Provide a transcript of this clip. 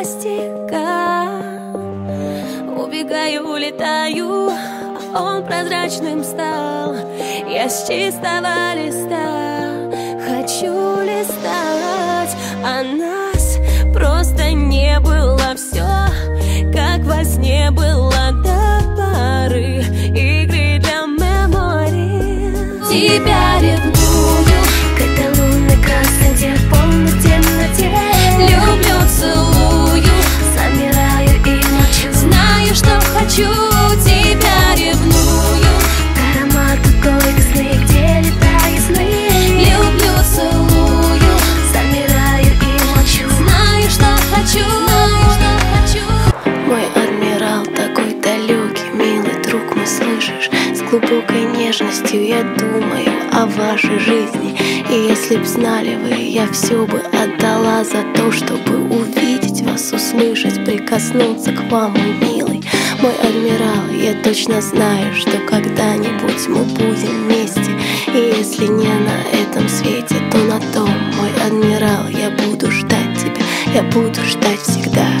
пластика. Убегаю, улетаю, а он прозрачным стал. Я с чистого листа хочу листать, а нас просто не было. Все как во сне было до поры игры для мемори. Тебя ревную к этой лунной красоте, в полной темноте. Люблю, целую, замираю и молчу. Знаю, что хочу, тебя ревную к аромату той весны, где летают сны. Люблю, целую, замираю и молчу. Знаю, что хочу, знаю, что хочу. Мой адмирал, такой далекий, милый друг мой, слышишь? С глубокой нежностью я думаю о вашей жизни. И если б знали вы, я все бы отдала за то, чтобы увидеть вас, услышать, прикоснуться к вам, мой милый. Мой адмирал, я точно знаю, что когда-нибудь мы будем вместе. И если не на этом свете, то на том, мой адмирал, я буду ждать тебя, я буду ждать всегда.